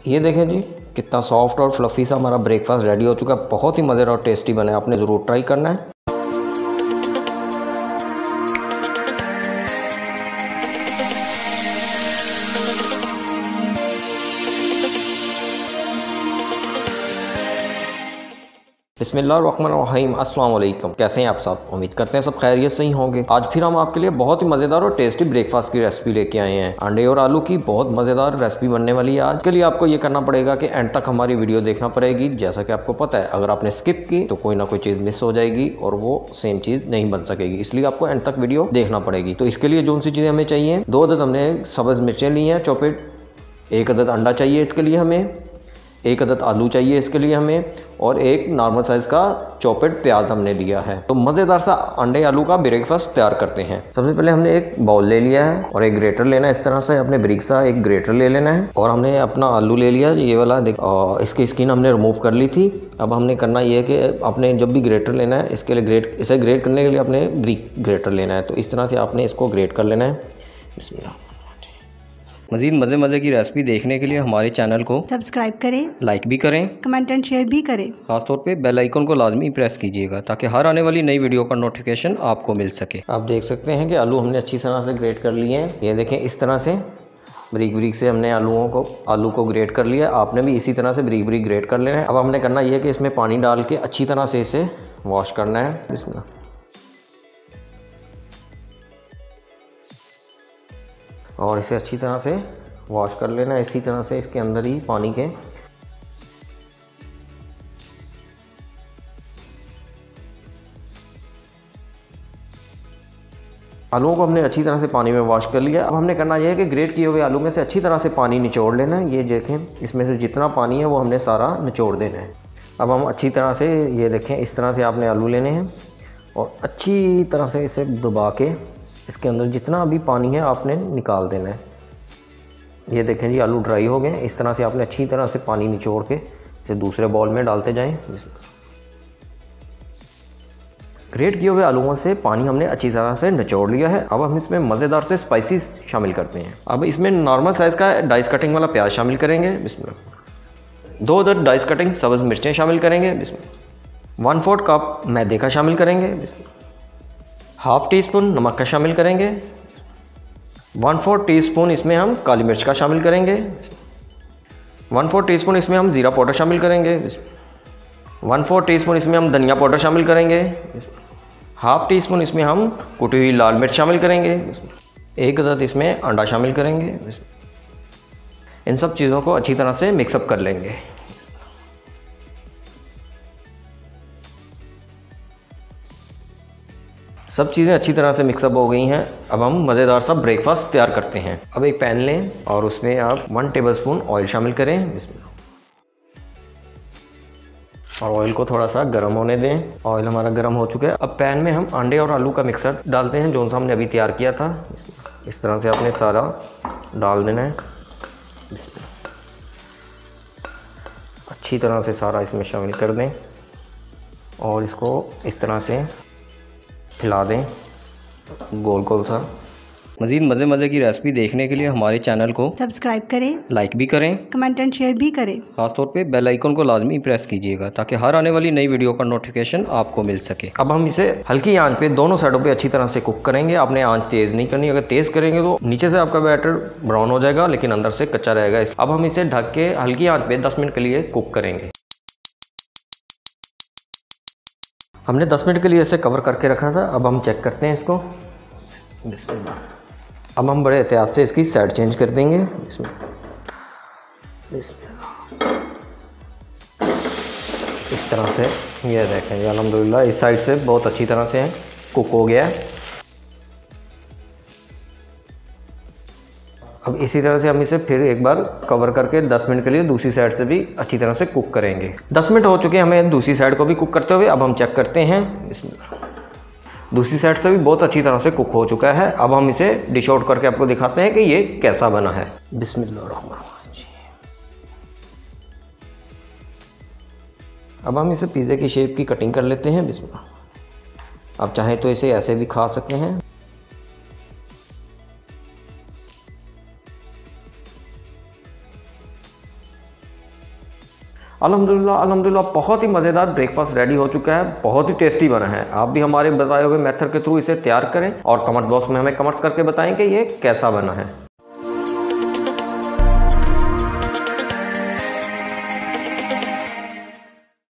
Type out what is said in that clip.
ये देखें जी, कितना सॉफ्ट और फ्लफ़ी सा हमारा ब्रेकफास्ट रेडी हो चुका है। बहुत ही मज़ेदार और टेस्टी बना है, आपने ज़रूर ट्राई करना है। बिस्मिल्लाहिर्रहमानिर्रहीम, अस्सलाम वालेकुम। कैसे हैं आप सब? उम्मीद करते हैं सब खैरियत से ही होंगे। आज फिर हम आपके लिए बहुत ही मज़ेदार और टेस्टी ब्रेकफास्ट की रेसिपी लेके आए हैं। अंडे और आलू की बहुत मज़ेदार रेसिपी बनने वाली है आज। के लिए आपको ये करना पड़ेगा कि एंड तक हमारी वीडियो देखना पड़ेगी। जैसा कि आपको पता है, अगर आपने स्किप की तो कोई ना कोई चीज़ मिस हो जाएगी और वो सेम चीज़ नहीं बन सकेगी, इसलिए आपको एंड तक वीडियो देखना पड़ेगी। तो इसके लिए जो सी चीज़ें हमें चाहिए, 2 अदद हमने सब्ज़ मिर्चें ली हैं चॉपेड, 1 अदद अंडा चाहिए इसके लिए हमें, 1 अदद आलू चाहिए इसके लिए हमें, और 1 नॉर्मल साइज़ का चॉपेड प्याज हमने लिया है। तो मज़ेदार सा अंडे आलू का ब्रेकफास्ट तैयार करते हैं। सबसे पहले हमने एक बाउल ले लिया है और एक ग्रेटर लेना है। इस तरह से अपने ब्रिक सा एक ग्रेटर ले लेना है और हमने अपना आलू ले लिया, ये वाला देख, इसकी स्किन हमने रिमूव कर ली थी। अब हमने करना ये है कि आपने जब भी ग्रेटर लेना है, इसके लिए इसे ग्रेट करने के लिए आपने ब्रिक ग्रेटर लेना है। तो इस तरह से आपने इसको ग्रेट कर लेना है। बिस्मिल्लाह। मज़ीद मज़े की रेसिपी देखने के लिए हमारे चैनल को सब्सक्राइब करें, लाइक भी करें, कमेंट एंड शेयर भी करें। खासतौर पे बेल आइकन को लाजमी प्रेस कीजिएगा ताकि हर आने वाली नई वीडियो का नोटिफिकेशन आपको मिल सके। आप देख सकते हैं कि आलू हमने अच्छी तरह से ग्रेट कर लिए हैं। ये देखें, इस तरह से ब्रिक से हमने आलू को ग्रेट कर लिया। आपने भी इसी तरह से ब्रिक ग्रेट कर लेना है। अब हमने करना यह है कि इसमें पानी डाल के अच्छी तरह से इसे वॉश करना है। इसमें और इसे अच्छी तरह से वॉश कर लेना, इसी तरह से इसके अंदर ही पानी के। आलूओं को हमने अच्छी तरह से पानी में वॉश कर लिया। अब हमने करना यह है कि ग्रेट किए हुए आलू में से अच्छी तरह से पानी निचोड़ लेना है। ये देखें, इसमें से जितना पानी है वो हमने सारा निचोड़ देना है। अब हम अच्छी तरह से, ये देखें, इस तरह से आपने आलू लेने हैं और अच्छी तरह से इसे दबा के इसके अंदर जितना भी पानी है आपने निकाल देना है। ये देखें जी, आलू ड्राई हो गए। इस तरह से आपने अच्छी तरह से पानी निचोड़ के इसे दूसरे बाउल में डालते जाएं। ग्रेट किए हुए आलूओं से पानी हमने अच्छी तरह से निचोड़ लिया है। अब हम इसमें मज़ेदार से स्पाइसेस शामिल करते हैं। अब इसमें नॉर्मल साइज़ का डाइस कटिंग वाला प्याज शामिल करेंगे। इसमें 2 अदद डाइस कटिंग सब्ज़ मिर्चें शामिल करेंगे। इसमें 1/4 कप मैदे का शामिल करेंगे। 1/2 टीस्पून नमक का शामिल करेंगे। 1/4 टीस्पून इसमें हम काली मिर्च का शामिल करेंगे। 1/4 टीस्पून इसमें हम ज़ीरा पाउडर शामिल करेंगे। 1/4 टीस्पून इसमें हम धनिया पाउडर शामिल करेंगे। 1/2 टीस्पून इसमें हम कुटी हुई लाल मिर्च शामिल करेंगे। 1 अदद इसमें अंडा शामिल करेंगे। इन सब चीज़ों को अच्छी तरह से मिक्सअप कर लेंगे। सब चीज़ें अच्छी तरह से मिक्सअप हो गई हैं। अब हम मज़ेदार सा ब्रेकफास्ट तैयार करते हैं। अब एक पैन लें और उसमें आप 1 टेबलस्पून ऑयल शामिल करें। इसमें और ऑयल को थोड़ा सा गर्म होने दें। ऑयल हमारा गर्म हो चुका है। अब पैन में हम अंडे और आलू का मिक्सर डालते हैं, जो सा हमने अभी तैयार किया था। इस तरह से आपने सारा डाल देना है। अच्छी तरह से सारा इसमें शामिल कर दें और इसको इस तरह से खिला दें गोल सा। मज़ीद मज़े की रेसिपी देखने के लिए हमारे चैनल को सब्सक्राइब करें, लाइक भी करें, कमेंट एंड शेयर भी करें। खासतौर पे बेल आइकन को लाजमी प्रेस कीजिएगा ताकि हर आने वाली नई वीडियो का नोटिफिकेशन आपको मिल सके। अब हम इसे हल्की आंच पे दोनों साइडों पे अच्छी तरह से कुक करेंगे। आपने आंच तेज़ नहीं करनी, अगर तेज़ करेंगे तो नीचे से आपका बैटर ब्राउन हो जाएगा लेकिन अंदर से कच्चा रहेगा। अब हम इसे ढक के हल्की आंच पे 10 मिनट के लिए कुक करेंगे। हमने 10 मिनट के लिए इसे कवर करके रखा था। अब हम चेक करते हैं इसको। बिस्मिल्लाह। अब हम बड़े एहतियात से इसकी साइड चेंज कर देंगे। इसमें इस तरह से, ये देखें, ये अल्हम्दुलिल्लाह इस साइड से बहुत अच्छी तरह से कुक हो गया है। अब इसी तरह से हम इसे फिर एक बार कवर करके 10 मिनट के लिए दूसरी साइड से भी अच्छी तरह से कुक करेंगे। 10 मिनट हो चुके हैं हमें दूसरी साइड को भी कुक करते हुए। अब हम चेक करते हैं। दूसरी साइड से भी बहुत अच्छी तरह से कुक हो चुका है। अब हम इसे डिश आउट करके आपको दिखाते हैं कि ये कैसा बना है। बिस्मिल्लाहिर्रहमानिर्रहीम। अब हम इसे पिज़्ज़े की शेप की कटिंग कर लेते हैं। बिस्मिल्लाह। आप चाहें तो इसे ऐसे भी खा सकते हैं। अल्हम्दुलिल्लाह अल्हम्दुलिल्लाह बहुत ही मज़ेदार ब्रेकफास्ट रेडी हो चुका है, बहुत ही टेस्टी बना है। आप भी हमारे बताए हुए मेथड के थ्रू इसे तैयार करें और कमेंट बॉक्स में हमें कमेंट्स करके बताएं कि ये कैसा बना है।